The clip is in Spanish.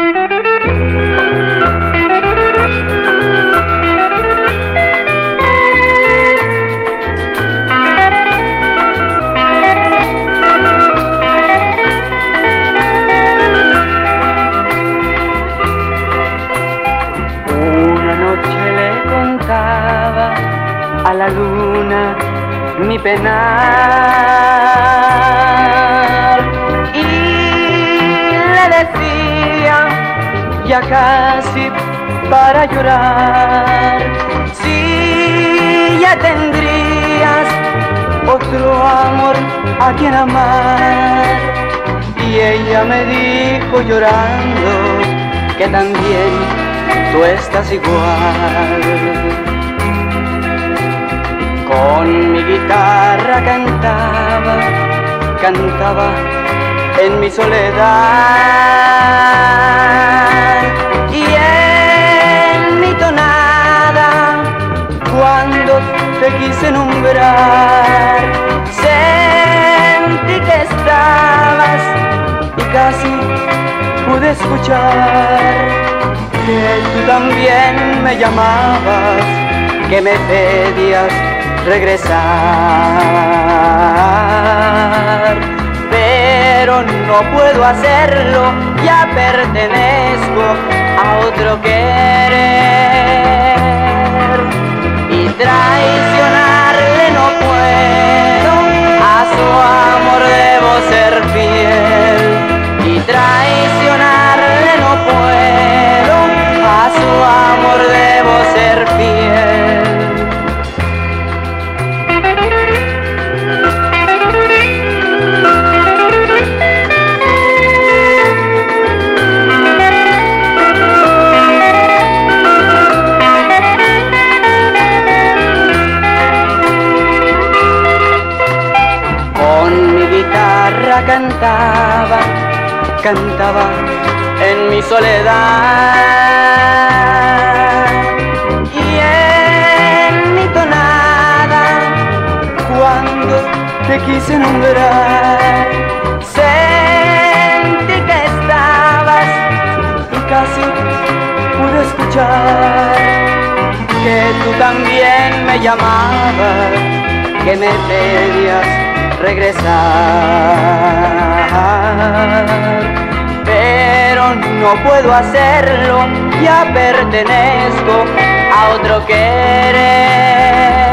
A la luna mi penar y le decía ya casi para llorar, si ya tendrías otro amor a quien amar. Y ella me dijo llorando que también tú estás igual. Con mi guitarra cantaba, cantaba en mi soledad, y en mi tonada, cuando te quise nombrar, sentí que estabas y casi pude escuchar que tú también me llamabas, que me pedías regresar, pero no puedo hacerlo, ya pertenezco a otro querer, y traicionarle no puedo, a su amor debo ser fiel, y traicionarle no puedo, a su amor debo ser fiel. Cantaba, cantaba en mi soledad, y en mi tonada, cuando te quise nombrar, sentí que estabas y casi pude escuchar que tú también me llamabas, que me pedías regresar, pero no puedo hacerlo, ya pertenezco a otro querer.